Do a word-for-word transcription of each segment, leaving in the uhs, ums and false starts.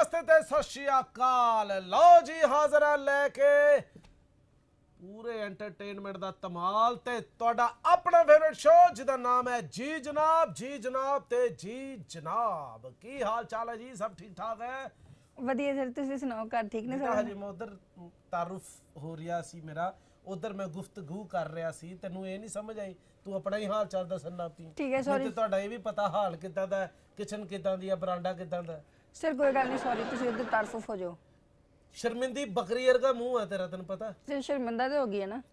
नमस्ते ते सत श्री अकाल। लो जी हाजिर है लेके पूरे एंटरटेनमेंट दा तमाल ते तुहाडा अपना फेवरेट शो जिहदा नाम है जी जनाब जी जनाब ते जी जनाब। की हाल चाल है जी? सब ठीक ठाक है? वधिया सर, तुसीं सुनाओ घर ठीक ने सब? हजे मैं उधर तारुफ हो रहा सी मेरा, उधर मैं गुफ्तगू कर रहा सी, तेनू ये नहीं समझ आई? तू अपना ही हाल चाल दसन लग पई। ठीक है सॉरी। तुहाडा ये भी पता हाल किदां दा, किचन किदां दी है, बरांडा किदां दा? सर कोई गल नहीं, सॉरी तुसीं उधर तारफुफ हो जाओ। शर्मिंदी बकरी वर्गा मुंह है तेरा, तेन पता? सर शर्मिंदा तो हो गई है ना।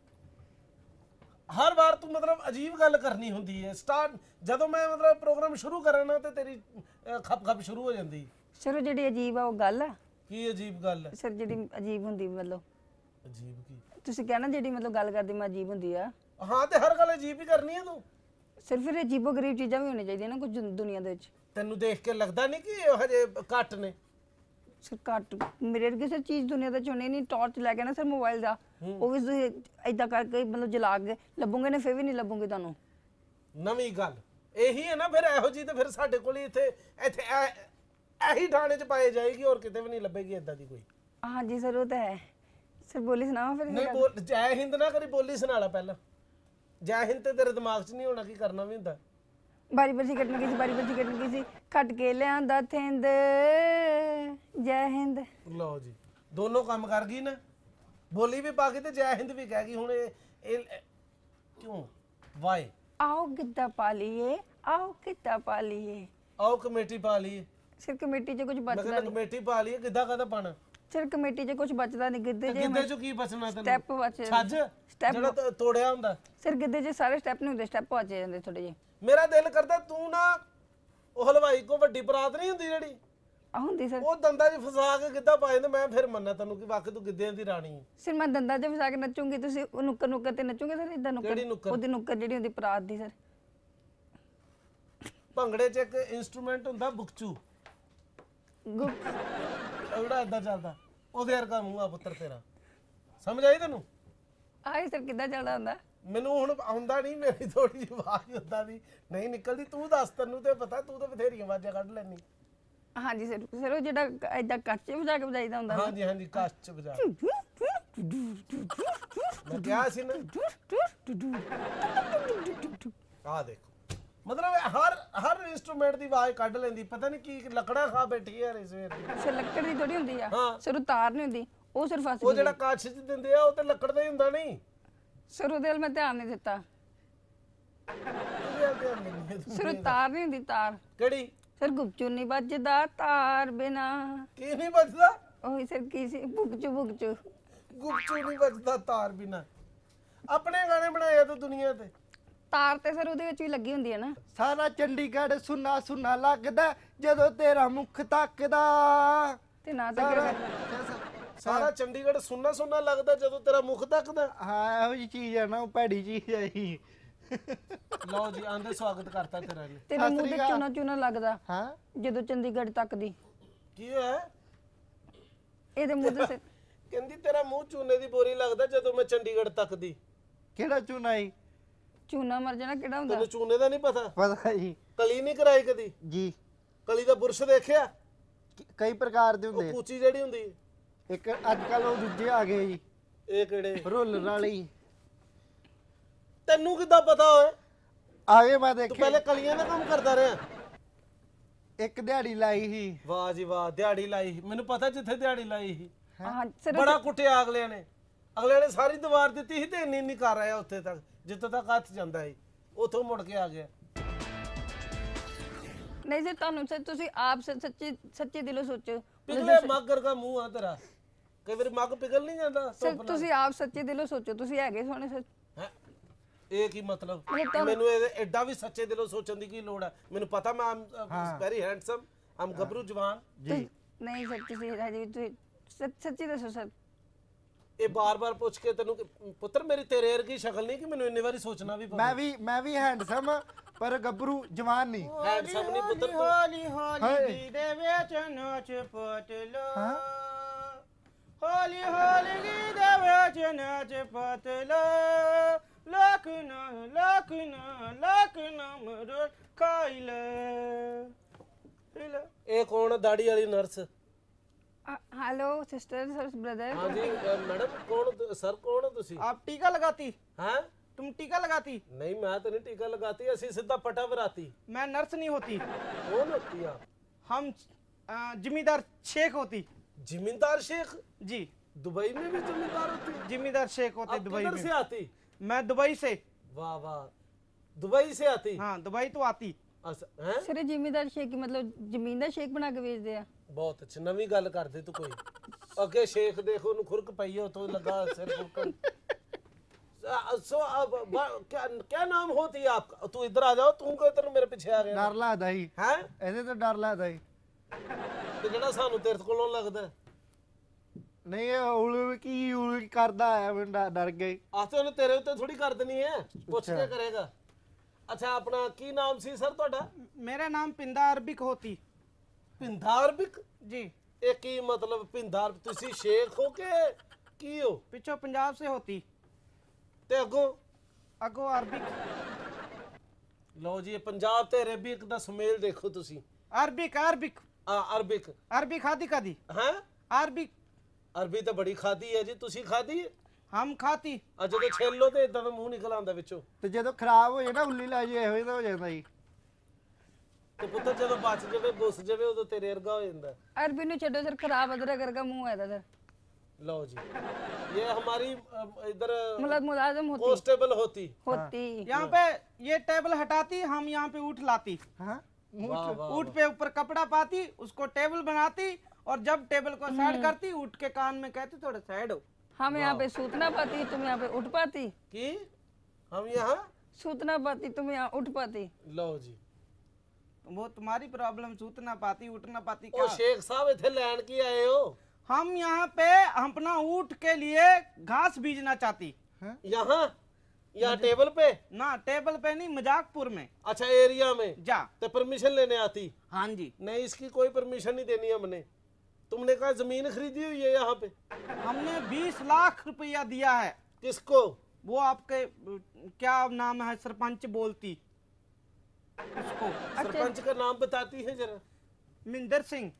हर बार तू मतलब अजीब गल करनी होंदी है। स्टार्ट जदों मैं मतलब प्रोग्राम शुरू करा ना ते तेरी खप खप शुरू हो जाती। सर वो जिहड़ी अजीब है वो गल है। की अजीब गल है? सर जिहड़ी अजीब हुंदी मतलब अजीब की तुसीं कहना जिहड़ी मतलब गल करदी मैं अजीब हुंदी आ। हाँ ते हर गल अजीब ही करनी है तू। सर फिर अजीबो गरीब चीज़ां भी होनी चाहिए ना कुछ दुनिया दे विच। तेनू देख के लगदा नहीं कि हजे घट ने? सर घट मेरे वर्गी सर चीज़ दुनिया दे चुनी नहीं। टॉर्च लैके ना सर मोबाइल दा वो भी तुसीं इदां करके मतलब जला के लभोगे ना, फिर भी नहीं लभोगे तुहानू। नवीं गल यही है ना फिर, इहो जी ते फिर साडे कोल इत्थे इत्थे एही ठाणे च पाई जाएगी और किते भी नहीं लभेगी इदां दी कोई। हाँ जी सर वो तो है। सर बोली सुनाओ फिर। नहीं बोल, जय हिंद ना करी, बोली सुना ला पहला। जय हिंद ते तेरे दिमाग च नहीं होना कि करना भी हुंदा। बारी बरसी कटन गई सी, बारी बरसी कटन गई सी, कट के लियांदा थिंद जय हिंद। लो जी दोनों काम कर गई ना, बोली भी पा गई ते जय हिंद भी कह गई। हुण ये क्यों वाई? आओ गिद्दा पा लीए, आओ गिद्दा पा लीए। आओ कमेटी पा लीए। सर कमेटी च कुछ मैं बचदा कहना नहीं। कमेटी पा लीए, गिद्दा कादा पाना? सर कमेटी च कुछ बचदा नहीं। गिद्दे च गिद्दे चों की बचना तैनूं? स्टैप बच छज स्टैप जेड़ा तो तोड़िया हुंदा। सर गिद्दे च सारे स्टैप नहीं हुंदे, स्टैप बच जांदे थोड़े जे। मेरा दिल करदा तू ना ਉਹ ਹਲਵਾਈ ਕੋ ਵੱਡੀ ਬਰਾਤ ਨਹੀਂ ਹੁੰਦੀ ਜਿਹੜੀ, आ हुंदी सर। ਉਹ ਦੰਦਾਂ 'ਚ ਫਸਾ ਕੇ ਗਿੱਧਾ ਪਾ ਜਾਂਦੇ। ਮੈਂ ਫਿਰ ਮੰਨਾਂ ਤੈਨੂੰ ਕਿ ਵਾਕਈ ਤੂੰ ਗਿੱਧਿਆਂ ਦੀ ਰਾਣੀ ਹੈ। सर मैं दंदा च फसा के नचूंगी, तुसीं ਉਹ ਨੁੱਕਰ ਨੁੱਕਰ ਤੇ ਨਚੋਗੇ ਸਰ? ਇਦਾਂ ਕਿਹੜੀ ਨੁੱਕਰ ਨੁੱਕਰ? ਉਹਦੀ ਨੁੱਕਰ ਜਿਹੜੀ ਹੁੰਦੀ ਪਰਾਤ ਦੀ ਸਰ। ਭੰਗੜੇ 'ਚ ਇੱਕ ਇਨਸਟਰੂਮੈਂਟ ਹੁੰਦਾ ਬੁਕਚੂ, ਗੁੱਪ ਜਿਹੜਾ ਏਦਾਂ ਚੱਲਦਾ, ਉਹਦੇ ਵਰਗਾ ਮੂੰਹ ਆ ਪੁੱਤਰ ਤੇਰਾ। ਸਮਝ ਆਈ ਤੈਨੂੰ? ਆਏ ਸਰ ਕਿੱਦਾਂ ਚੱਲਦਾ ਹੁੰਦਾ? ਮੈਨੂੰ ਹੁਣ ਆਉਂਦਾ ਨਹੀਂ, ਮੇਰੀ ਥੋੜੀ ਜਿਹੀ ਆਵਾਜ਼ ਉਦਾਂ ਦੀ ਨਹੀਂ ਨਿਕਲਦੀ। ਤੂੰ ਦੱਸ, ਤੈਨੂੰ ਤੇ ਪਤਾ, ਤੂੰ ਤਾਂ ਬਥੇਰੀਆਂ ਆਵਾਜ਼ਾਂ ਕੱਢ ਲੈਣੀ। ਹਾਂਜੀ ਸਰ। ਸਰ ਉਹ ਜਿਹੜਾ ਇਦਾਂ ਕੱਚ ਚ ਵਜਾ ਕੇ ਵਜਾਈਦਾ ਹੁੰਦਾ ਨਾ। ਹਾਂਜੀ ਹਾਂਜੀ ਕੱਚ 'ਚ ਵਜਾ। ਮੈਂ ਕਿਹਾ ਸੀ ਨਾ, ਆਹ ਦੇਖੋ ਮਤਲਬ ਹਰ ਹਰ ਇਨਸਟਰੂਮੈਂਟ ਦੀ ਆਵਾਜ਼ ਕੱਢ ਲੈਂਦੀ। ਪਤਾ ਨਹੀਂ ਕੀ ਲੱਕੜਾਂ ਖਾ ਬੈਠੀ ਹੈ ਇਸ ਵੇਰ ਦੀ। ਸਰ ਲੱਕੜ ਦੀ ਥੋੜੀ ਹੁੰਦੀ ਆ ਹਾਂ। ਸਰ ਉਹ ਤਾਰ ਨਹੀਂ ਹੁੰਦੀ, ਉਹ ਸਿਰਫ ਫਸ ਉਹ ਗਈ। ਜਿਹੜਾ ਕੱਚ 'ਚ ਦਿੰਦੇ ਆ ਉਹ ਤੇ ਲੱਕੜ ਦਾ ਹੀ ਹੁੰਦਾ ਨਹੀਂ। ਸਰ ਉਹਦੇ ਵੱਲ ਮੈਂ ਧਿਆਨ ਨਹੀਂ ਦਿੱਤਾ। ਉਹਦੇ ਵੱਲ ਧਿਆਨ ਨਹੀਂ ਦਿੱਤਾ। ਸਰ ਉਹ ਤਾਰ ਨਹੀਂ ਹੁੰਦੀ, ਤਾਰ। ਕਿਹੜੀ? ਸਰ ਗੁਪਚੂ ਨਹੀਂ ਵੱਜਦਾ ਤਾਰ ਬਿਨਾ। ਕੀ ਨਹੀਂ ਬਚਦਾ? ਉਹੀ ਸਰ ਕੀ ਸੀ, ਬੁਗਚੂ ਬੁਗਚੂ। ਗੁਪਚੂ ਨਹੀਂ ਬਚਦਾ ਤਾਰ ਬਿਨਾ। ਆਪਣੇ ਗਾਣੇ ਬਣਾਏ ਆ ਤੂੰ ਦੁਨੀਆ ਤੇ। ਤਾਰ ਤੇ ਸਰ ਉਹਦੇ ਵਿੱਚ ਵੀ ਲੱਗੀ ਹੁੰਦੀ ਹੈ ਨਾ। ਸਾਰਾ ਚੰਡੀਗੜ੍ਹ ਸੁਨਾ ਸੁਨਾ ਲੱਗਦਾ ਜਦੋਂ ਤੇਰਾ ਮੁਖ ਤੱਕਦਾ। ਤੇ ਨਾ ਤਾਂ ਕਿਹੜਾ ਸਾਰਾ ਚੰਡੀਗੜ੍ਹ ਸੁੰਨਾ ਸੁੰਨਾ ਲੱਗਦਾ ਜਦੋਂ ਤੇਰਾ ਮੁਖ ਤੱਕਦਾ। ਹਾਂ ਇਹੋ ਜਿਹੀ ਚੀਜ਼ ਹੈ ਨਾ, ਉਹ ਭੈੜੀ ਚੀਜ਼ ਹੈ ਹੀ। ਲਓ ਜੀ ਆਂਦੇ ਸਵਾਗਤ ਕਰਤਾ ਤੇਰਾ ਨੇ। ਤੇਰੇ ਮੂੰਹ ਤੇ ਚੂਨਾ ਚੂਨਾ ਲੱਗਦਾ ਹਾਂ ਜਦੋਂ ਚੰਡੀਗੜ੍ਹ ਤੱਕਦੀ। ਕੀ ਹੋਇਆ? ਇਹਦੇ ਮੂੰਹ ਤੇ ਸਰ- ਕਹਿੰਦੀ ਤੇਰਾ ਮੂੰਹ ਚੂਨੇ ਦੀ ਬੋਰੀ ਲੱਗਦਾ ਜਦੋਂ ਮੈਂ ਚੰਡੀਗੜ੍ਹ ਤੱਕਦੀ। ਕਿਹੜਾ ਚੂਨਾ ਹੀ? ਚੂਨਾ ਮਰ ਜਾਣਾ ਕਿਹੜਾ ਹੁੰਦਾ? ਤੈਨੂੰ ਚੂਨੇ ਦਾ ਨਹੀਂ ਪਤਾ? ਪਤਾ ਜੀ ਕਲੀ ਨਹੀਂ ਕਰਾਈ ਕਦੀ? ਜੀ ਕਲੀ ਦਾ ਬੁਰਸ਼ ਦੇਖਿਆ? ਕ- ਕਈ ਪ੍ਰਕਾਰ ਦੇ ਉਹ ਹੁੰਦੇ। ਕੂਚੀ ਜਿਹੜੀ ਹੁੰਦੀ ਹੈ। ਇੱਕ ਅੱਜ ਕੱਲ ਉਹ ਦੂਜੇ ਆ ਗਏ ਜੀ, ਇਹ ਕਿਹੜੇ? ਰੋਲਰ ਵਾਲੀ। ਤੈਨੂੰ ਕਿੱਦਾਂ ਪਤਾ ਹੋਏ? ਆ ਗਏ ਮੈਂ ਤੂੰ ਦੇਖੇ। ਪਹਿਲੇ ਕਲੀਆਂ ਦਾ ਕੰਮ ਕਰਦਾ ਰਿਹਾ? ਇੱਕ ਦਿਹਾੜੀ ਲਾਈ ਸੀ। ਵਾਹ ਜੀ ਵਾਹ, ਦਿਹਾੜੀ ਲਾਈ ਸੀ। ਮੈਨੂੰ ਪਤਾ ਜਿੱਥੇ ਦਿਹਾੜੀ ਲਾਈ ਸੀ ਹਾਂ ਸਰ। ਬੜਾ ਕੁੱਟਿਆ ਅਗਲਿਆਂ ਨੇ। ਅਗਲਿਆਂ ਨੇ ਸਾਰੀ ਦੀਵਾਰ ਦਿੱਤੀ ਸੀ ਤੇ ਇੰਨੀ ਇੰਨੀ ਕਰ ਆਇਆ ਉੱਥੇ ਤੱਕ ਜਿੱਥੇ ਤੱਕ ਹੱਥ ਜਾਂਦਾ ਸੀ, ਉੱਥੋਂ ਮੁੜ ਕੇ ਆ ਗਿਆ। ਨਹੀਂ ਸਰ ਤੁਹਾਨੂੰ ਸਰ ਤੁਸੀਂ ਆਪ ਸ- ਸੱਚੇ ਸੱਚੇ ਦਿਲੋਂ ਸੋਚੋ। ਪਿਘਲੇ ਮੱਗਰ ਦਾ ਮੂੰਹ ਆ ਤੇਰਾ। ਕਈ ਵਾਰੀ ਮੱਗ ਪਿਘਲ ਨਹੀਂ ਜਾਂਦਾ ਸਰ ਧੁੱਪ ਨਾਲ। ਤੁਸੀਂ ਆਪ ਸੱਚੇ ਦਿਲੋਂ ਸੋਚੋ, ਤੁਸੀਂ ਹੈਗੇ ਸੋਹਣੇ ਸਰ। ਹੈਂ? ਇਹ ਕੀ ਮਤਲਬ? ਮਤਲਬ ਤੁਹਾਨੂੰ- ਮੈਨੂੰ ਇਹ ਐਡਾ ਵੀ ਸੱਚੇ ਦਿਲੋਂ ਸੋਚਣ ਦੀ ਕੀ ਲੋੜ ਹੈ? ਮੈਨੂੰ ਪਤਾ ਮੈਂ ਵੈਰੀ ਹੈਂਡਸਮ, ਆਮ ਗੱਭਰੂ ਜਵਾਨ। ਜੀ ਨਹੀਂ ਸਰ ਤੁਸੀਂ ਹਜੇ ਵੀ ਤੁਸੀਂ ਸੱਚ- ਸੱਚੀ ਦੱਸੋ ਸਰ। ਇਹ ਬਾਰ-ਬਾਰ ਪੁੱਛ ਕੇ ਤੈਨੂੰ ਕਿ ਪੁੱਤਰ ਮੇਰੀ ਤੇਰੇ ਵਰਗੀ ਸ਼ਕਲ ਨਹੀਂ ਕਿ ਮੈਨੂੰ ਇੰਨੀ ਵਾਰੀ ਸੋਚਣਾ ਵੀ ਪਵੇ। ਮੈਂ ਵੀ ਮੈਂ ਵੀ ਹੈਂਡਸਮ ਪਰ ਗੱਭਰੂ ਜਵਾਨ ਨਹੀਂ। ਹੈਂਡਸਮ ਨਹੀਂ ਪੁੱਤਰ ਤੂੰ। ਹੋਲੀ ਹੋਲੀ ਦੇ ਵਿੱਚ ਨੱਚ ਪਤਲੋ। ਹੋਲੀ ਹੋਲੀ ਦੇ ਵਿੱਚ ਨੱਚ ਪਤਲੋ। ਲੱਖ ਨਾ ਲੱਖ ਨਾ ਲੱਖ ਨਾ ਮਰ ਖਾਈ ਲੈ। ਇਹ ਕੌਣ ਦਾੜੀ ਵਾਲੀ nurse? Hello sister sir brother. हाँ जी अ, मैडम कौन तु- सर कौन हो तुसी? आप टीका लगाती? हैं? तुम टीका लगाती? नहीं मैं तो नहीं टीका लगाती, ऐसी सीधा पटा बराती। मैं नर्स नहीं होती, कौन होती आप? हम अ, जिम्मेदार शेख होती। जिम्मेदार शेख? जी दुबई में भी जिम्मेदार होती? जिम्मेदार शेख होते आप दुबई किधर से में। आती? मैं दुबई से। वाह वाह, दुबई से आती? हाँ दुबई तो आती। अच्छा हैं? सर जिम्मेदार शेख मतलब जमींदार शेख बना के बेच दिया। बहुत अच्छी नवी गल कर दे तू कोई। अगे शेख देखो नु खुरक पई हो तो लगा सिर फुकन। सो अब ब- क्या क्या नाम होती है आपका? तू इधर आ जाओ, तू को इधर मेरे पीछे आ गया ਡਰ ਲੱਗਦਾ ਹੀ हैं? ਇਹਦੇ ਤੋਂ ਡਰ ਲੱਗਦਾ ਹੀ ਤੇ ਜਿਹੜਾ ਸਾਨੂੰ ਤੇਰੇ ਕੋਲੋਂ ਲੱਗਦਾ ਹੈ। ਨਹੀਂ ਇਹ ਉਲੂ ਕੀ ਉਲੂ ਕਰਦਾ ਹੈ ਮੈਨੂੰ ਡਰ- ਡਰ ਗਈ ਆਤੇ ਉਹਨੇ ਤੇਰੇ ਉੱਤੇ ਥੋੜੀ ਕਰ ਦੇਣੀ ਹੈ, ਪੁੱਛ ਕੇ ਕਰੇਗਾ। ਅੱਛਾ ਆਪਣਾ ਕੀ ਨਾਮ ਸੀ ਸਰ ਤੁਹਾਡਾ? मेरा नाम पिंदा अरबिक होती। ਪਿੰਦਾ ਅਰਬਿਕ? जी ਇਹ ਕੀ ਮਤਲਬ ਪਿੰਦਾ ਅਰਬ? ਤੁਸੀਂ ਸ਼ੇਖ ਹੋ ਕੇ ਕੀ ਹੋ? पिछो पंजाब से होती। ਤੇ ਅੱਗੋਂ? अगो अरबिक। ਲਓ ਜੀ ਇਹ ਪੰਜਾਬ ਤੇ ਅਰਬਿਕ ਦਾ ਸੁਮੇਲ ਦੇਖੋ ਤੁਸੀਂ। अरबिक अरबिक ਆ ਅਰਬਿਕ अरबी खादी खादी ਹੈ? अरबिक ਅਰਬੀ ਤਾਂ ਬੜੀ ਖਾਦੀ ਹੈ ਜੀ, ਤੁਸੀਂ ਖਾਦੀ? हम खाती। ਆ ਜਦੋਂ ਛੇਲੋ ਤੇ ਇਦਾਂ ਦਾ ਮੂੰਹ ਨਿਕਲ ਆਉਂਦਾ ਵਿੱਚੋਂ। ਤੇ ਜਦੋਂ ਖਰਾਬ ਹੋ ਜਾਏ ਨਾ ਉੱਲੀ ਲੱਗ ਜਾਏ ਇਹੋ ਜਿਹਾ ਹੋ ਜਾਂਦਾ ਜੀ ਤੇ ਪੁੱਤਰ ਜਦੋਂ ਬਚ ਜਾਵੇ ਗੁੱਸ ਜਾਵੇ ਉਦੋਂ ਤੇਰੇ ਵਰਗਾ ਹੋ ਜਾਂਦਾ। अरबी नु छड्डो सर खराब अदरक वर्गा मुंह है सर। ਲਓ ਜੀ ਇਹ हमारी अ, इधर मतलब मुलाजिम होती कांस्टेबल होती। होती। यहाँ पे ये टेबल हटाती, हम यहाँ पे ऊँट लाती। ਹਾਂ वाह वाह ऊँट पे ऊपर कपड़ा पाती, उसको टेबल बनाती और जब टेबल को साइड करती ऊँट के कान में कहती थोड़ा साइड हो। हम यहाँ पे सूतना पाती, तुम यहाँ पे उठ पाती। की हम यहाँ? सूतना पाती, तुम यहाँ उठ पाती। ਲਓ ਜੀ वो तुम्हारी प्रॉब्लम, सूतना पाती उठना पाती ਉਹ क्या? ਸ਼ੇਖ ਸਾਹਿਬ ਇੱਥੇ ਲੈਣ ਕੀ ਆਏ ਹੋ? हम यहाँ पे अपना ऊँट के लिए घास बीजना चाहती। यहाँ यहाँ टेबल पे? ना टेबल पे नहीं, मजाकपुर में। अच्छा एरिया में जा। तो परमिशन लेने आती? हाँ जी। नहीं इसकी कोई परमिशन नहीं देनी हमने। तुमने कहा जमीन खरीदी हुई है यहाँ पे? हमने बीस लाख रुपया दिया है। किसको? वो आपके अ, क्या नाम है, सरपंच बोलती उसको। सरपंच का नाम बताती है जरा। मिंदर सिंह।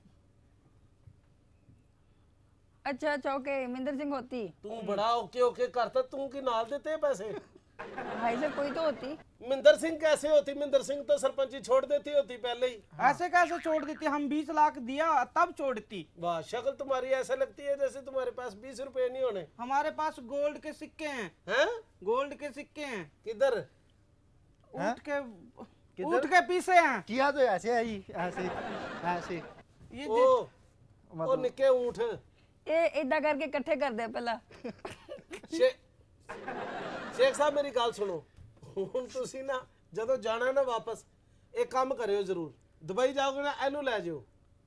अच्छा अच्छा ओके मिंदर सिंह होती। तू बड़ा ओके ओके करता, तू की नाल देते हैं पैसे? भाई सर कोई तो होती। मिंदर सिंह कैसे होती? मिंदर सिंह तो सरपंची छोड़ देती होती पहले ही। ऐसे कैसे छोड़ देती? हम बीस लाख दिया तब छोड़ती। वाह शक्ल तुम्हारी ऐसा लगती है जैसे तुम्हारे पास बीस रुपए नहीं होने। हमारे पास गोल्ड के सिक्के हैं। हैं? गोल्ड के सिक्के हैं। किधर? ऊँट के ऊँट के पीछे हैं। किया तो ऐसे है जी ऐसे ऐसे ये ओ जी- ओ निके ऊंट। ये इदा करके इकट्ठे कर दे पहला। ਸ਼ੇ- ਸ਼ੇਖ ਸਾਹਿਬ ਮੇਰੀ ਗੱਲ ਸੁਣੋ, ਹੁਣ ਤੁਸੀਂ ਨਾ ਜਦੋਂ ਜਾਣਾ ਨਾ ਵਾਪਸ ਇੱਕ ਕੰਮ ਕਰਿਓ ਜ਼ਰੂਰ, ਦੁਬਈ ਜਾਓਗੇ ਨਾ ਇਹਨੂੰ ਲੈ ਜਿਓ।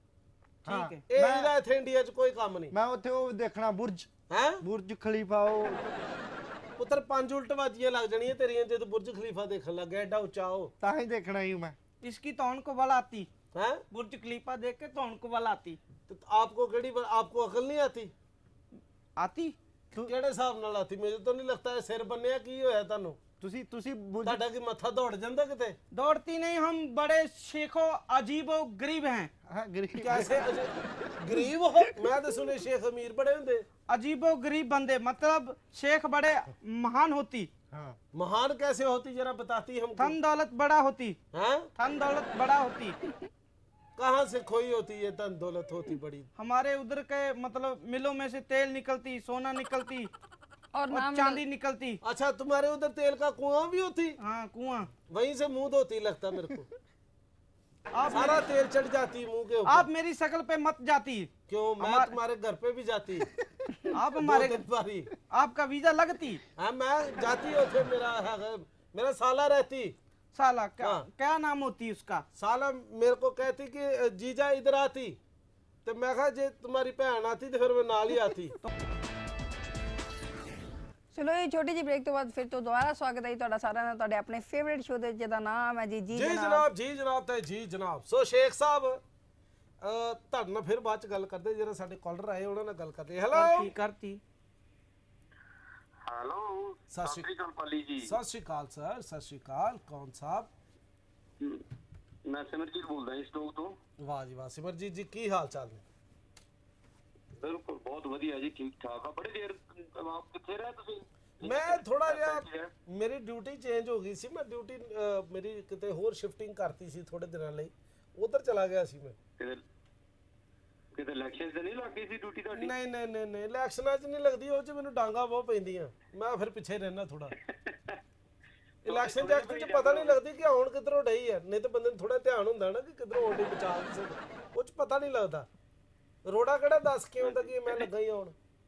ਹਾਂ ठीक है। ਇਹ ਇਹਦਾ ਇੱਥੇ ਇੰਡੀਆ 'ਚ ਕੋਈ ਕੰਮ ਨਹੀਂ ਮੈਂ ਉੱਥੇ ਉਹ ਦੇਖਣਾ ਬੁਰਜ ਹੈ। ਬੁਰਜ ਖਲੀਫਾ ਉਹ ਪੁੱਤਰ ਪੰਜ ਉਲਟ ਬਾਜੀਆਂ ਲੱਗ ਜਾਣੀਆਂ ਤੇਰੀਆਂ ਜਦੋਂ ਬੁਰਜ ਖਲੀਫਾ ਦੇਖਣ ਲੱਗਾ, ਐਡਾ ਉੱਚਾ ਉਹ ਤਾਂ ਹੀ ਦੇਖਣਾ ਹੀ ਮੈਂ इसकी तो उनको बल आती। है। बुर्ज खलीफा देख के तो उनको बल आती। तो आपको केड़ी आपको अकल नहीं आती? आती। ਕਿਹੜੇ ਹਿਸਾਬ ਨਾਲ ਆਤੀ? ਮੈਨੂੰ ਤਾਂ ਨਹੀਂ ਲੱਗਦਾ ਸਿਰ ਬੰਨਿਆ ਕੀ ਹੋਇਆ ਤੁਹਾਨੂੰ? ਤੁਸੀਂ ਤੁਸੀਂ ਬੁਰਜ ਤੁਹਾਡਾ ਕੀ ਮੱਥਾ ਦੌੜ ਜਾਂਦਾ ਕਿਤੇ? दौड़ती नहीं, हम बड़े शेखो अजीबो गरीब हैं। ਹਾਂ ਗਰੀਬ कैसे अजय- गरीब हो? मैं तो सुने शेख अमीर बड़े होंगे। अजीबो गरीब बंदे, मतलब शेख बड़े महान होती। ਹਾਂ महान कैसे होती जरा बताती हमको। धन दौलत बड़ा होती। हैं? धन दौलत बड़ा होती। कहाँ से खोई होती है धन दौलत होती बड़ी? हमारे उधर के मतलब मिलों में से तेल निकलती, सोना निकलती और और नाम चांदी निकलती। अच्छा तुम्हारे उधर तेल का कुआं भी होती? हाँ कुआं। वहीं से मुंह धोती लगता मेरे को। आप सारा तेल चढ़ जाती मुंह के ऊपर। आप मेरी शक्ल पे मत जाती। क्यों? मैं हमारे- तुम्हारे घर पे भी जाती। आप हमारे दो दिन बारी। आपका वीजा लगती। हाँ मैं जाती होते, मेरा है मेरा साला रहती। साला क्या हाँ। क्या नाम होती उसका? साला मेरे को कहती कि जीजा इधर आती, तो मैं कहा जे तुम्हारी भैन आती तो फिर मैं नाल ही आती। चलो ये छोटी जी ब्रेक तो बाद फिर तो दोबारा स्वागत है ਤੁਹਾਡਾ ਸਾਰਿਆਂ ਦਾ ਤੁਹਾਡੇ ਆਪਣੇ ਫੇਵਰਿਟ ਸ਼ੋਅ ਦੇ ਜਿਹਦਾ ਨਾਮ ਹੈ ਜੀ ਜੀ ਜੀ ਜਨਾਬ। ਜਨਾਬ ਜੀ ਜਨਾਬ ਤੇ ਜੀ ਜਨਾਬ। ਸੋ ਸ਼ੇਖ ਸਾਹਿਬ ਅ, ਤੁਹਾਡੇ ਨਾਲ ਫਿਰ ਬਾਅਦ ਚ ਗੱਲ ਕਰਦੇ, ਜਿਹੜਾ ਸਾਡੇ ਕਾਲਰ ਆਏ ਉਹਨਾਂ ਨਾਲ ਗੱਲ ਕਰਦੇ। ਹੈਲੋ करती करती। हेलो सत श्री- सत श्री अकाल पाली जी। सत श्री अकाल सर, सत श्री अकाल। कौन साहब? मैं सिमरजीत बोल रहा इस लोग तो। वाह जी वाह। सिमरजीत जी की हाल चाल ने? ਬਿਲਕੁਲ ਬਹੁਤ ਵਧੀਆ ਜੀ, ਠੀਕ ਠਾਕ ਆ। ਬੜੀ ਦੇਰ ਆਪ ਕਿੱਥੇ ਰਹੇ ਤੁਸੀਂ? ਮੈਂ ਥੋੜਾ ਜਿਹਾ ਮੇਰੀ ਡਿਊਟੀ ਚੇਂਜ ਹੋ ਗਈ ਸੀ, ਮੈਂ ਡਿਊਟੀ ਮੇਰੀ ਕਿਤੇ ਹੋਰ ਸ਼ਿਫਟਿੰਗ ਕਰਤੀ ਸੀ ਥੋੜੇ ਦਿਨਾਂ ਲਈ, ਉਧਰ ਚਲਾ ਗਿਆ ਸੀ ਮੈਂ। ਕਿਤੇ ਕਿਤੇ ਇਲੈਕਸ਼ਨ ਤੇ ਨਹੀਂ ਲੱਗੀ ਸੀ ਡਿਊਟੀ ਤੁਹਾਡੀ? ਨਹੀਂ ਨਹੀਂ ਨਹੀਂ ਨਹੀਂ ਇਲੈਕਸ਼ਨਾਂ 'ਚ ਨਹੀਂ ਲੱਗਦੀ, ਉਹ 'ਚ ਮੈਨੂੰ ਡਾਂਗਾ ਬਹੁਤ ਪੈਂਦੀਆਂ, ਮੈਂ ਫਿਰ ਪਿੱਛੇ ਰਹਿਣਾ ਥੋੜਾ। ਇਲੈਕਸ਼ਨ ਦੇ ਐਕਟ 'ਚ ਪਤਾ ਨਹੀਂ ਲੱਗਦੀ ਕਿ ਆਉਣ ਕਿੱਧਰੋਂ ਡਈ ਆ, ਨਹੀਂ ਤਾਂ ਬੰਦੇ ਨੂੰ ਥੋੜਾ ਧਿਆਨ ਹੁੰਦਾ ਨਾ ਕਿ ਕਿੱਧਰੋਂ ਆਉਣ ਦੀ ਬਚਾ ਨਹੀਂ ਸਕਦਾ, ਉਹ 'ਚ ਪਤਾ ਨਹੀਂ ਲੱਗਦਾ। ਰੋੜਾ ਕਿਹੜਾ ਦੱਸ ਕੇ ਹੁੰਦਾ ਕਿ ਮੈਂ ਲੱਗਾ ਹੀ ਆਉਣ।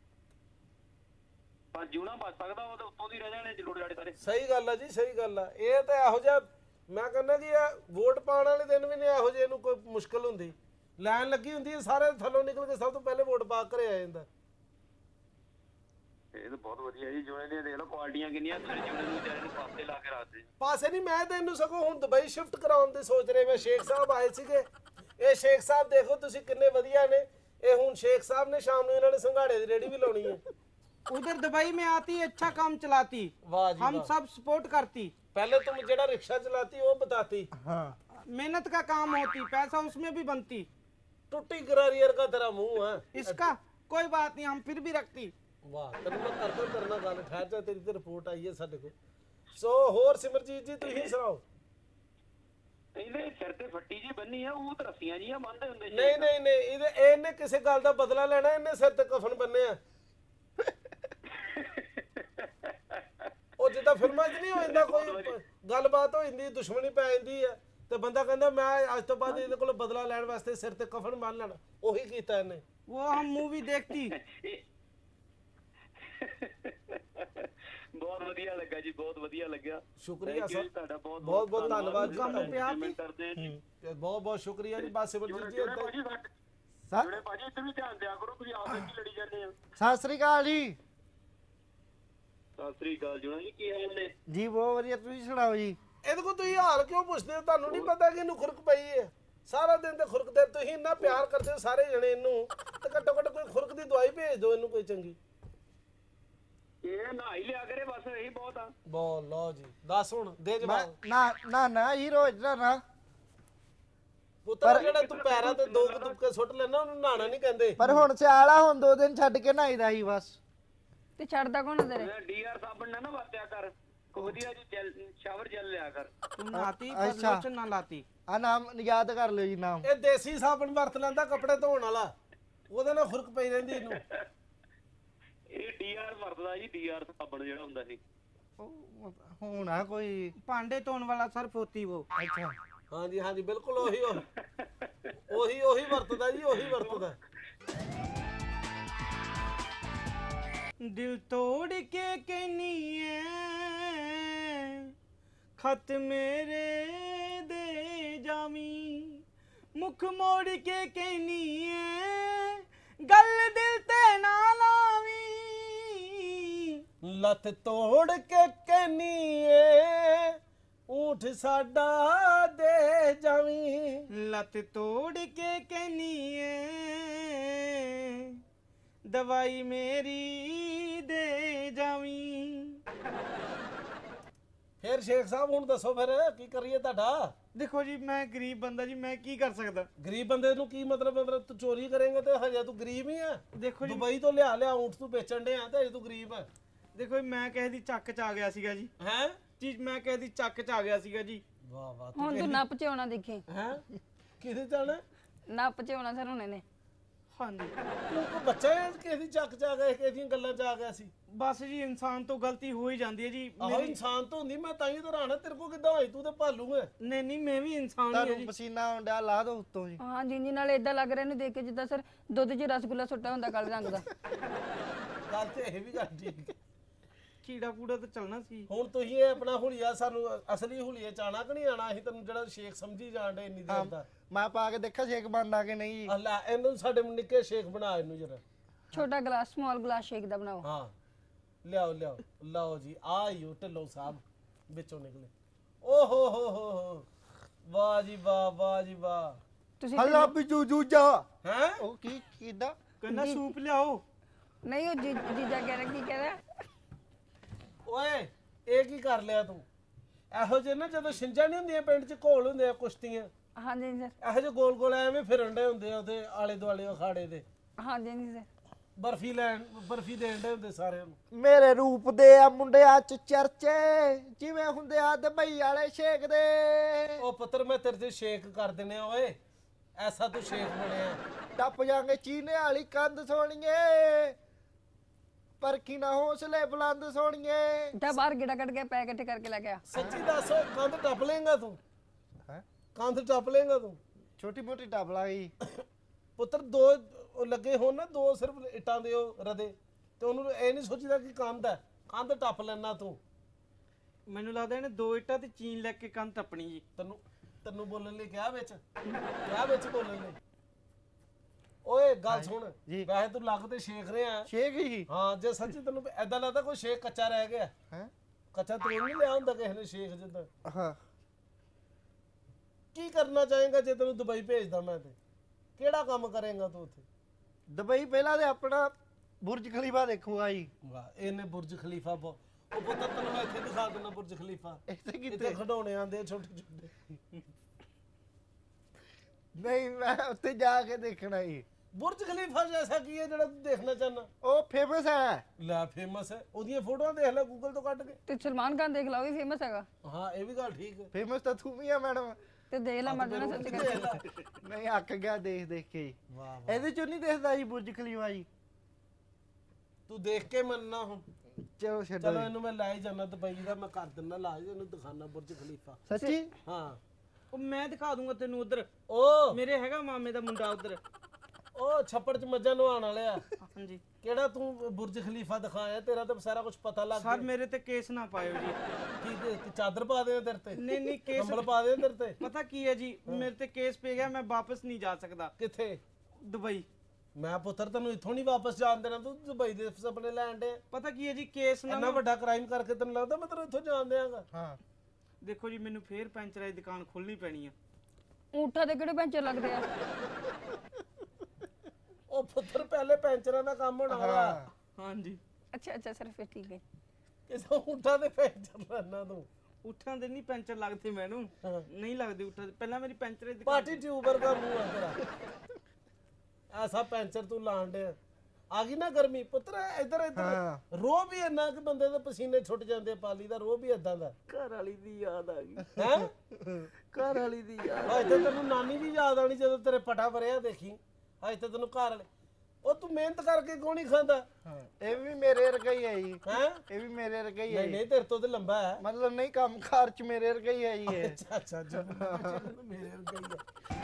ਪਰ ਜਿਉਣਾ ਬਚ ਸਕਦਾ ਉਹ ਤਾਂ ਉੱਤੋਂ ਦੀ ਰਹਿ ਜਾਣੇ ਜਲੋੜ ਜਾੜੇ ਸਾਰੇ। ਸਹੀ ਗੱਲ ਆ ਜੀ, ਸਹੀ ਗੱਲ ਆ। ਇਹ ਤਾਂ ਇਹੋ ਜਿਹਾ ਮੈਂ ਕਹਿੰਦਾ ਜੀ ਇਹ ਵੋਟ ਪਾਉਣ ਵਾਲੇ ਦਿਨ ਵੀ ਨਹੀਂ ਇਹੋ ਜਿਹੇ ਨੂੰ ਕੋਈ ਮੁਸ਼ਕਲ ਹੁੰਦੀ, ਲਾਈਨ ਲੱਗੀ ਹੁੰਦੀ ਹੈ, ਸਾਰੇ ਥੱਲੋਂ ਨਿਕਲ ਕੇ ਸਭ ਤੋਂ ਪਹਿਲੇ ਵੋਟ ਪਾ ਘਰੇ ਆ ਜਾਂਦਾ। ਇਹ ਤਾਂ ਬਹੁਤ ਵਧੀਆ ਜੀ, ਜਿਉਣੇ ਦੀਆਂ ਦੇਖ ਲਓ ਕੁਆਲਟੀਆਂ ਕਿੰਨੀਆਂ, ਤੁਸੀਂ ਜਿਉਣੇ ਨੂੰ ਵਿਚਾਰੇ ਨੂੰ ਪਾਸੇ ਲਾ ਕੇ ਰੱਖਦੇ। ਪਾਸੇ ਨਹੀਂ, ਮੈਂ ਤਾਂ ਇਹਨੂੰ ਸਗੋਂ ਹੁਣ ਦੁਬਈ ਸ਼ਿਫਟ ਕਰਾਉਣ ਦੀ ਸੋਚ ਰਹੇ। ਮੈਂ ਸ਼ੇਖ ਸਾਹਿਬ ਆਏ ਸੀਗੇ, ਇਹ ਸ਼ੇਖ ਸਾਹਿਬ ਦੇਖੋ ਤੁਸੀਂ ਕਿੰਨੇ ਵਧੀਆ ਨੇ, ਇਹ ਹੁਣ ਸ਼ੇਖ ਸਾਹਿਬ ਨੇ ਸ਼ਾਮ ਨੂੰ ਇਹਨਾਂ ਨੇ ਸੰਘਾੜੇ ਦੀ ਰੇੜੀ ਵੀ ਲਾਉਣੀ ਹੈ। उधर दुबई में आती अच्छा काम चलाती, वाह जी हम वाह। सब सपोर्ट करती। पहले तुम जेड़ा रिक्शा चलाती वो बताती, हाँ मेहनत का काम होती, पैसा उसमें भी बनती। टुट्टी ग्रारियर का तेरा मुंह है। इसका कोई बात नहीं, हम फिर भी रखती। वाह तेरे मैं करदा करना गल ठहर जा, तेरी ते रिपोर्ट आई है साडे को। सो होर सिमरजीत जी तुसीं सुनाओ। ਇਹਦੇ ਸਿਰ ਤੇ ਫੱਟੀ ਜੀ ਬੰਨੀ ਆ, ਉਹ ਤਾਂ ਰੱਸੀਆਂ ਜੀਆਂ ਬੰਨਦੇ ਹੁੰਦੇ ਸੀ। ਨਹੀਂ ਨਹੀਂ ਨਹੀਂ ਇਹਦੇ ਇਹਨੇ ਕਿਸੇ ਗੱਲ ਦਾ ਬਦਲਾ ਲੈਣਾ, ਇਹਨੇ ਸਿਰ ਤੇ ਕਫਨ ਬੰਨੇ ਆ। ਉਹ ਜਿੱਦਾਂ ਫਿਲਮਾਂ 'ਚ ਨਹੀਂ ਹੋ ਜਾਂਦਾ ਕੋਈ ਗੱਲਬਾਤ ਹੋ ਜਾਂਦੀ, ਦੁਸ਼ਮਣੀ ਪੈ ਜਾਂਦੀ ਆ ਤੇ ਬੰਦਾ ਕਹਿੰਦਾ ਮੈਂ ਅੱਜ ਤੋਂ ਬਾਅਦ ਇਹਦੇ ਕੋਲ ਬਦਲਾ ਲੈਣ ਵਾਸਤੇ ਸਿਰ ਤੇ ਕਫਨ ਬੰਨ ਲੈਣਾ, ਉਹੀ ਕੀਤਾ ਇਹਨੇ। वो हम मूवी देखती। ਬਹੁਤ ਵਧੀਆ ਲੱਗਾ ਜੀ, ਬਹੁਤ ਵਧੀਆ ਲੱਗਿਆ। ਸ਼ੁਕਰੀਆ ਸਰ, ਤੁਹਾਡਾ ਬਹੁਤ ਬਹੁਤ ਬਹੁਤ ਧੰਨਵਾਦ ਜੀ, ਕੰਮ ਪਿਆ ਸੀ। ਕਰਦੇ ਜੀ। ਤੇ ਬਹੁਤ ਬਹੁਤ ਸ਼ੁਕਰੀਆ ਜੀ। ਬਸ ਸਿਮਰਜੀਤ ਜੀ ਏਦਾਂ ਹੀ- ਜਿਹੜੇ ਭਾਜੀ ਇੱਥੇ ਵੀ ਧਿਆਨ ਦਿਆ ਕਰੋ, ਤੁਸੀਂ ਆਪਸ ਵਿੱਚ ਲੜੀ ਜਾਂਦੇ ਆ। ਸਤਿ ਸ੍ਰੀ ਅਕਾਲ ਜੀ। ਸਤਿ ਸ੍ਰੀ ਅਕਾਲ ਜੁਣਾ ਜੀ, ਕੀ ਹਾਲ ਨੇ? ਜੀ ਬਹੁਤ ਵਧੀਆ, ਤੁਸੀਂ ਸੁਣਾਓ ਜੀ। ਇਹਦੇ ਕੋਲ ਤੁਸੀਂ ਹਾਲ ਕਿਉਂ ਪੁੱਛਦੇ ਹੋ? ਤੁਹਾਨੂੰ ਨਹੀਂ ਪਤਾ ਕਿ ਇਹਨੂੰ ਖੁਰਕ ਪਈ ਹੈ? ਸਾਰਾ ਦਿਨ ਤੇ ਖੁਰਕਦੇ, ਤੁਸੀਂ ਇੰਨਾ ਪਿਆਰ ਕਰਦੇ ਹੋ ਸਾਰੇ ਜਣੇ ਇਹਨੂੰ, ਤੇ ਘੱਟੋ ਘੱਟ ਕੋਈ ਖੁਰਕ ਦੀ ਦਵਾਈ ਭੇਜ ਦਿਓ ਇਹਨੂੰ ਕੋਈ ਚੰਗੀ। ਇਹ ਨਹਾਈ ਲਿਆ ਕਰੇ ਬਸ, ਇਹੀ ਬਹੁਤ ਆ। ਬੋਲ ਲਓ ਜੀ, ਦੱਸ ਹੁਣ ਦੇ ਮੈਂ ਜਵਾਬ। ਨਾ ਨਾ ਨਾ ਹੀ ਰੋਜ਼ ਦਾ ਨਾ, ਪੁੱਤਰ ਜਿਹੜਾ ਤੂੰ ਪੈਰਾਂ ਤੇ ਦੋ ਕੁ ਤੁਪਕੇ ਸੁੱਟ ਲੈਣਾ, ਉਹਨੂੰ ਨਹਾਣਾ ਨਹੀਂ ਕਹਿੰਦੇ। ਪਰ ਹੁਣ ਸਿਆਲਾ, ਹੁਣ ਦੋ ਦਿਨ ਛੱਡ ਕੇ ਨਹਾਈਦਾ ਹੀ ਬਸ। ਤੇ ਛੱਡਦਾ ਕੌਣ ਆ ਤੇਰੇ? ਡੀਆਰ ਸਾਬਣ ਨਾ ਨਾ ਵਰਤਿਆ ਕਰ, ਕੋਈ ਵਧੀਆ ਜੀ ਜੈਲ ਸ਼ਾਵਰ ਜੈਲ ਲਿਆ ਕਰ। तुम नहाती पर अच्छा। लोशन ना लाती। ਆ ਨਾਮ ਯਾਦ ਕਰ ਲਿਓ ਜੀ ਨਾਮ। ਇਹ ਦੇਸੀ ਸਾਬਣ ਵਰਤ ਲੈਂਦਾ ਕੱਪੜੇ ਧੋਣ ਵਾਲਾ, ਉਹਦੇ ਨਾਲ ਖੁਰਕ ਪਈ ਰਹਿੰਦੀ ਇਹਨੂੰ। ਇਹ ਡੀਆਰ ਵਰਤਦਾ ਜੀ, ਡੀਆਰ ਸਾਬਣ ਜਿਹੜਾ ਹੁੰਦਾ ਸੀ। ਉਹ ਹੁਣ ਆ ਕੋਈ पांडे धोने वाला सर्फ होती वो। ਅੱਛਾ ਹਾਂਜੀ ਹਾਂਜੀ ਬਿਲਕੁਲ ਉਹੀ ਉਹੀ ਉਹੀ ਉਹੀ ਵਰਤਦਾ ਜੀ, ਉਹੀ ਵਰਤਦਾ। दिल तोड़ के कहनी है खत मेरे दे जामी, मुख मोड़ के कहनी है गल दिल ते ना लावी। ਲੱਤ ਤੋੜ ਕੇ ਕਹਿਨੀ ਏ ਊਠ ਸਾਡਾ ਦੇ ਜਾਵੀਂ। लत तोड़ के कहनी है दवाई मेरी दे जावी। ਫਿਰ ਸ਼ੇਖ ਸਾਹਿਬ ਹੁਣ ਦੱਸੋ ਫਿਰ ਕੀ ਕਰੀਏ ਤੁਹਾਡਾ? देखो जी मैं गरीब बंदा जी, मैं की कर सकदा। ਗਰੀਬ ਬੰਦੇ ਨੂੰ ਕੀ ਮਤਲਬ? ਮਤਲਬ ਤੂੰ ਚੋਰੀ ਕਰੇਂਗਾ ਤੇ ਹਜੇ ਤੂੰ ਗਰੀਬ ਹੀ ਆ। देखो जी ਦੁਬਈ ਤੋਂ ਲਿਆ ਲਿਆ ਊਂਠ ਤੂੰ ਵੇਚਣ ਦੇ ਆ ਤੇ ਹਜੇ ਤੂੰ ਗਰੀਬ ਆ। देखो जी, मैं ਕਿਸੇ ਦੀ ਚੱਕ ਚ ਆ ਗਿਆ ਸੀਗਾ ਜੀ। ਹੈ ਚੀਜ਼ ਮੈਂ ਕਿਸੇ ਦੀ ਚੱਕ ਚ ਆ ਗਿਆ ਸੀਗਾ ਜੀ। ਵਾਹ ਵਾਹ। ਹੁਣ ਤੂੰ ਨੱਪ ਚ ਆਉਣਾ ਦੇਖੀ, ਹੈ ਕਿਹਦੇ ਜਾਣਾ? ਨੱਪ ਚ ਆਉਣਾ ਸਰ ਹੁਣੇ ਨੇ। ਹਾਂਜੀ ਤੂੰ ਕੋ ਬੱਚਾ ਹੈ ਕਿਸੇ ਦੀ ਚੱਕ ਚ ਆ ਗਿਆ, ਕਿਸੇ ਦੀਆਂ ਗੱਲਾਂ ਚ ਆ ਗਿਆ ਸੀ? ਬਸ ਜੀ, ਇਨਸਾਨ ਤੋਂ ਗਲਤੀ ਹੋ ਹੀ ਜਾਂਦੀ ਹੈ ਜੀ। ਆਹੋ ਮੇਰੀ ਇਨਸਾਨ ਤੋਂ ਹੁੰਦੀ, ਮੈਂ ਤਾਂ ਹੀ ਤਾਂ ਰਾਣਾ ਤੇਰੇ ਕੋ ਕਿੱਦਾਂ ਹੋਈ? ਤੂੰ ਤਾਂ ਭਾਲੂ ਹੈ। ਨਹੀਂ ਨਹੀਂ, ਮੈਂ ਵੀ ਇਨਸਾਨ ਹੀ ਹਾਂ ਤੁਹਾਨੂੰ ਜੀ। ਪਸੀਨਾ ਆਉਂਦਾ, ਲਾ ਦੋ ਉੱਤੋਂ ਜੀ। ਹਾਂ ਜੀ ਜੀ, ਨਾਲ ਇਦਾਂ ਲੱਗ ਰਿਹਾ ਇਹਨੂੰ ਦੇਖ ਕੇ ਜਿੱਦਾਂ ਸਰ ਦੁੱਧ 'ਚ ਰਸਗੁੱਲਾ ਸੁੱਟਾ ਹੁੰਦਾ ਕਾਲੇ ਰੰਗ ਦਾ। ਗੱਲ ਤੇ ਇਹ ਵੀ ਗੱਲ ਠੀਕ ਹੈ। ਕੀੜਾ ਕੂੜਾ ਤਾਂ ਚੱਲਣਾ ਸੀ। ਹੁਣ ਤੁਸੀਂ ਇਹ ਆਪਣਾ ਹੁਲੀਆ ਸਾਨੂੰ ਅਸਲੀ ਹੁਲੀਏ ਚ ਆਣਾ ਕਿ ਨਹੀਂ ਆਣਾ? ਅਸੀਂ ਤੈਨੂੰ ਜਿਹੜਾ ਸ਼ੇਖ ਸਮਝੀ ਜਾਣ ਡੇ ਇੰਨੀ ਦੇਰ ਦਾ। ਮੈਂ ਪਾ ਕੇ ਦੇਖਿਆ ਸ਼ੇਕ ਬਣਦਾ ਕਿ ਨਹੀਂ ਜੀ। ਅੱਲਾ ਇਹਨੂੰ ਸਾਡੇ ਨਿੱਕੇ ਸ਼ੇਖ ਬਣਾ ਇਹਨੂੰ ਜਰਾ। ਛੋਟਾ ਗਲਾਸ, ਸਮਾਲ ਗਲਾਸ ਸ਼ੇਕ ਦਾ ਬਣਾਓ। ਹਾਂ ਲਿਆਓ ਲਿਆਓ, ਲਓ ਜੀ ਆਇਓ ਢਿੱਲੋਂ ਸਾਹਿਬ ਵਿੱਚੋਂ ਨਿਕਲੇ। ਓ ਹੋ ਹੋ ਹੋ ਹੋ, ਵਾਹ ਜੀ ਵਾਹ, ਵਾਹ ਜੀ ਵਾਹ। ਤੁਸੀਂ ਹੱਲਾ ਬਿਜੂ ਜੂਜਾ। ਹੈ ਉਹ ਕੀ ਕਿਦਾਂ? ਕਹਿੰਦਾ ਸੂਪ ਲਿਆਓ। ਨਹੀਂ, ਉਹ ਜੀ- ਜੀਜਾ ਕਹਿ ਰਿਹਾ, ਕੀ ਕਹਿ ਰਿਹਾ? ਓਏ ਇਹ ਕੀ ਕਰ ਲਿਆ ਤੂੰ? ਇਹੋ ਜਿਹੇ ਨਾ ਜਦੋਂ ਛਿੰਝਾਂ ਨਹੀਂ ਹੁੰਦੀਆਂ ਪਿੰਡ 'ਚ ਘੋਲ ਹੁੰਦੇ ਆ ਕੁਸ਼ਤੀਆਂ, ਹਾਂ ਜੀ ਸਰ। ਇਹੋ ਜਿਹੇ ਗੋਲ ਗੋਲ ਐਵੇਂ ਫਿਰਨ ਡੇ ਹੁੰਦੇ ਆ ਉਹਦੇ ਆਲੇ ਦੁਆਲੇ ਅਖਾੜੇ ਦੇ। ਹਾਂ ਜੀ ਸਰ। ਬਰਫੀ ਲੈਣ ਬਰਫੀ ਦੇਣ ਦੇ ਹੁੰਦੇ ਸਾਰਿਆਂ ਨੂੰ। ਮੇਰੇ ਰੂਪ ਦੇ ਆ ਮੁੰਡਿਆਂ ਚ ਚਰਚੇ ਜਿਵੇਂ ਹੁੰਦੇ ਆ ਦੁਬਈ ਵਾਲੇ ਸ਼ੇਖ ਦੇ। ਉਹ ਪੁੱਤਰ ਮੈਂ ਤੇਰੇ ਤੇ ਸ਼ੇਕ ਕਰ ਦਿੰਨੇ ਆ ਓਏ, ਐਸਾ ਤੂੰ ਸ਼ੇਕ ਬਣਿਆ। ਟੱਪ ਜਾਾਂਗੇ ਚੀਨੇ ਵਾਲੀ ਕੰਧ ਸੋਣੀਏ ਪਰ ਕੀ ਨਾ ਹੌਸਲੇ ਬੁਲੰਦ ਸੋਣੀਏ। ਤਾਂ ਬਾਹਰ ਗਿੜਾ ਕੱਢ ਕੇ ਪੈ ਇਕੱਠੇ ਕਰਕੇ ਲੈ ਗਿਆ। ਸੱਚੀ ਦੱਸ ਓਏ, ਕੰਧ ਟੱਪ ਲੇਗਾ ਤੂੰ? ਹੈਂ? ਕੰਧ ਟੱਪ ਲੇਗਾ ਤੂੰ? ਛੋਟੀ ਮੋਟੀ ਟੱਪ ਲਾਂਗੀ ਪੁੱਤਰ ਦੋ ਉਹ ਲੱਗੇ ਹੋਣ ਨਾ, ਦੋ ਸਿਰਫ ਇੱਟਾਂ ਦੇ ਉਹ ਰਦੇ, ਤੇ ਉਹਨੂੰ ਇਹ ਨਹੀਂ ਸੋਚੀਦਾ ਕਿ ਕੰਧ ਹੈ, ਕੰਧ ਟੱਪ ਲੈਣਾ ਤੂੰ। ਮੈਨੂੰ ਲੱਗਦਾ ਇਹਨੇ ਦੋ ਇੱਟਾਂ ਤੇ ਚੀਨ ਲੈ ਕੇ ਕੰਨ ਟੱਪਣੀ ਜੀ। ਤੈਨੂੰ ਤੈਨੂੰ ਬੋਲਣ ਲਈ ਕਿਹਾ ਵਿੱਚ, ਕਿਹਾ ਵਿੱਚ ਬੋਲਣ ਲਈ। ਓਏ ਗੱਲ ਸੁਣ, ਜੀ। ਵੈਸੇ ਤੂੰ ਲੱਗ ਤੇ ਸ਼ੇਖ ਰਿਹਾ। ਸ਼ੇਖ ਹੀ ਹਾਂ, ਜੇ ਸੱਚੀ ਤੈਨੂੰ ਐਦਾਂ ਲੱਗਦਾ ਕੋਈ ਸ਼ੇਖ ਕੱਚਾ ਰਹਿ ਗਿਆ ਹੈ। ਕੱਚਾ ਤੂੰ ਨਹੀਂ ਲਿਆ ਹੁੰਦਾ ਕਿਸੇ ਨੇ ਸ਼ੇਖ ਜਿੱਦਾਂ। ਹਾਂ ਕੀ ਕਰਨਾ ਚਾਹੇਗਾ ਜੇ ਤੈਨੂੰ ਦੁਬਈ ਭੇਜਦਾ ਮੈਂ? ਤੇ ਕਿਹੜਾ ਕੰਮ ਕਰੇਗਾ ਤੂੰ ਉੱਥੇ? ਦੁਬਈ ਪਹਿਲਾਂ ਤੇ ਆਪਣਾ ਬੁਰਜ ਖਲੀਫਾ ਦੇਖੂਗਾ ਜੀ। ਵਾਹ, ਇਹਨੇ ਬੁਰਜ ਖਲੀਫਾ ਬੋ ਉਹ ਪੁੱਤਰ ਤੈਨੂੰ ਮੈਂ ਇੱਥੇ ਦਿਖਾ ਦਿੰਦਾ ਬੁਰਜ ਖਲੀਫਾ। ਇੱਥੇ ਇੱਥੇ ਕਿਤੇ ਖਿਡੌਣੇ ਆਂਦੇ ਛੋਟੇ ਛੋਟੇ। ਨਹੀਂ ਮੈਂ ਉੱਥੇ ਜਾ ਕੇ ਦੇਖਣਾ ਜੀ। ਬੁਰਜ ਖਲੀਫਾ ਜੈਸਾ ਕੀ ਹੈ ਜਿਹੜਾ ਤੂੰ ਦੇਖਣਾ ਚਾਹਨਾ? ਉਹ ਫੇਮਸ ਹੈ। ਲੈ ਫੇਮਸ ਹੈ, ਉਹਦੀਆਂ ਫੋਟੋਆਂ ਦੇਖ ਲੈ ਗੂਗਲ ਤੋਂ ਕੱਢ ਕੇ। ਤੇ ਸਲਮਾਨ ਖਾਨ ਦੇਖ ਲਾ, ਉਹ ਵੀ ਫੇਮਸ ਹੈਗਾ। ਹਾਂ ਇਹ ਵੀ ਗੱਲ ਠੀਕ ਹੈ। ਫੇਮਸ ਤਾਂ ਤੂੰ ਵੀ ਆ ਮੈਡਮ। ਤੇ ਦੇਖ ਲਾ ਮਰ ਜਾਣਾ ਸੱਚ ਦੇਖ ਲੈ। ਨਹੀਂ ਅੱਕ ਗਿਆ ਦੇਖ ਦੇਖ ਕੇ ਜੀ। ਵਾਹ ਵਾਹ, ਇਹਦੇ ਚੋਂ ਨਹੀਂ ਦਿਖਦਾ ਜੀ ਬੁਰਜ ਖਲੀਫਾ ਜੀ। ਤੂੰ ਦੇਖ ਕੇ ਮੰਨਣਾ ਹੁਣ। ਚਲੋ ਛੱਡੋ ਚਲੋ ਜੀ। ਇਹਨੂੰ ਮੈਂ ਲੈ ਹੀ ਜਾਣਾ ਦੁਬਈ ਦਾ, ਮੈਂ ਕਰ ਦਿੰਦਾ ਲਾਜ, ਇਹਨੂੰ ਦਿਖਾਣਾ ਬੁਰਜ ਖਲੀਫਾ। ਸੱਚੀ ਹਾਂ ਉਹ ਮੈਂ ਦਿਖਾ ਦੂੰਗਾ ਤੈਨੂੰ ਉਧਰ, ਉਹ ਮੇਰੇ ਹੈਗਾ ਮਾਮੇ ਦਾ ਮੁੰਡਾ ਉਧਰ। ਉਹ ਛੱਪੜ ਚ ਮੱਝਾਂ ਨਵਾਉਣ ਵਾਲਿਆ। ਹਾਂਜੀ ਕਿਹੜਾ ਤੂੰ ਬੁਰਜ ਖਲੀਫਾ ਦਿਖਾਇਆ? ਤੇਰਾ ਤਾਂ ਸਾਰਾ ਕੁਝ ਪਤਾ ਲੱਗ ਸਰ ਗਿਆ। ਮੇਰੇ ਤੇ ਕੇਸ ਨਾ ਪਾਇਓ ਜੀ। ਕੀ ਕੀ- ਕੀ ਚਾਦਰ ਪਾ ਦੇ ਤੇਰੇ ਤੇ? ਨਹੀਂ ਨਹੀਂ ਕੇਸ ਕੰਬਲ ਪਾ ਦੇ ਤੇਰੇ ਤੇ? ਪਤਾ ਕੀ ਹੈ ਜੀ, ਮੇਰੇ ਤੇ ਕੇਸ ਪੈ ਗਿਆ, ਮੈਂ ਵਾਪਸ ਨਹੀਂ ਜਾ ਸਕਦਾ ਕਿੱਥੇ? ਦੁਬਈ। ਮੈਂ ਪੁੱਤਰ ਤੈਨੂੰ ਇੱਥੋਂ ਨਹੀਂ ਵਾਪਸ ਜਾਣ ਦੇਣਾ, ਤੂੰ ਦੁਬਈ ਦੇ ਸੁਪਨੇ ਲੈਣ ਦੇ। ਪਤਾ ਕੀ ਹੈ ਜੀ, ਕੇਸ ਨਾ ਇੰਨਾ ਵੱਡਾ ਕ੍ਰਾਈਮ ਕਰਕੇ ਤੈਨੂੰ ਲੱਗਦਾ ਮੈਂ ਤੈਨੂੰ ਇੱਥੋਂ ਜਾਣ ਦਿਆਂਗਾ? ਹਾਂ ਦੇਖੋ ਜੀ, ਮੈਨੂੰ ਫੇਰ ਪੈਂਚਰ ਦੀ ਦੁਕਾਨ ਖੋਲਣੀ ਪੈਣੀ ਆ। ਊਂਠਾਂ ਦੇ ਕਿਹੜੇ ਪੈਂਚਰ ਲੱਗਦੇ ਆ? ਉਹ ਪੁੱਤਰ ਪਹਿਲੇ ਪੈਂਚਰਾਂ ਦਾ ਕੰਮ ਹੋਣਾ ਵਾ। ਹਾਂ ਹਾਂਜੀ ਅੱਛਾ ਅੱਛਾ ਸਰ ਫਿਰ ਠੀਕ ਹੈ। ਕਿਸੇ ਊਂਠਾਂ ਦੇ ਪੈਂਚਰ ਲੈਣਾ ਤੂੰ? ਉੱਠਾਂ ਦੇ ਨਹੀਂ ਪੈਂਚਰ ਲੱਗਦੇ ਮੈਨੂੰ, ਹਾਂ। ਨਹੀਂ ਲੱਗਦੇ ਉੱਠਾਂ ਦੇ। ਪਹਿਲਾਂ ਮੇਰੀ ਪੈਂਚਰ ਦੀ ਦੁਕਾਨ ਪਾਰਟੀ ਟਿਊਬਰ ਦਾ ਮੂੰਹ ਆ ਤੇਰਾ। ਐਸਾ ਪੈਂਚਰ ਤੂੰ ਲਾਣ ਡਿਆ। ਆ ਗਈ ਨਾ ਗਰਮੀ ਪੁੱਤਰ, ਇੱਧਰ ਇੱਧਰ ਹਾਂ। ਰੋਹ ਵੀ ਇੰਨਾ ਕਿ ਬੰਦੇ ਦੇ ਪਸੀਨੇ ਛੁੱਟ ਜਾਂਦੇ ਆ। ਪਾਲੀ ਦਾ ਰੋਹ ਵੀ ਇਦਾਂ ਦਾ ਘਰ ਵਾਲੀ ਦੀ ਯਾਦ ਆ ਗਈ। ਹੈ। ਘਰ ਵਾਲੀ ਦੀ ਯਾਦ। ਹਾਂ ਇੱਥੇ ਤੈਨੂੰ ਨਾਨੀ ਦੀ ਯਾਦ ਆਣੀ ਜਦੋਂ ਤੇਰੇ ਪਟਾ ਭਰਿਆ ਦੇਖੀ। ਹਾਂ ਇੱਥੇ ਤੈਨੂੰ ਘਰ ਵਾਲੇ, ਉਹ ਤੂੰ ਮਿਹਨਤ ਕਰਕੇ ਕਿਉਂ ਨਹੀਂ ਖਾਂਦਾ? ਹਾਂ ਇਹ ਵੀ ਮੇਰੇ ਵਰਗਾ ਹੀ ਹੈ ਜੀ। ਹੈ ਇਹ ਵੀ ਮੇਰੇ ਵਰਗਾ ਹੀ ਹੈ ਨਹੀਂ ਜੀ। ਨਹੀਂ ਤੇਰੇ ਤੋਂ ਤੇ ਲੰਬਾ ਹੈ। ਮਤਲਬ ਨਹੀਂ ਕੰਮ ਕਾਰ ਚ ਮੇਰੇ ਵਰਗਾ ਹੀ ਹੈ ਜੀ ਇਹ। ਅੱਛਾ ਅੱਛਾ ਅੱਛਾ ਮੇਰੇ ਵਰਗਾ ਹੀ ਹੈ।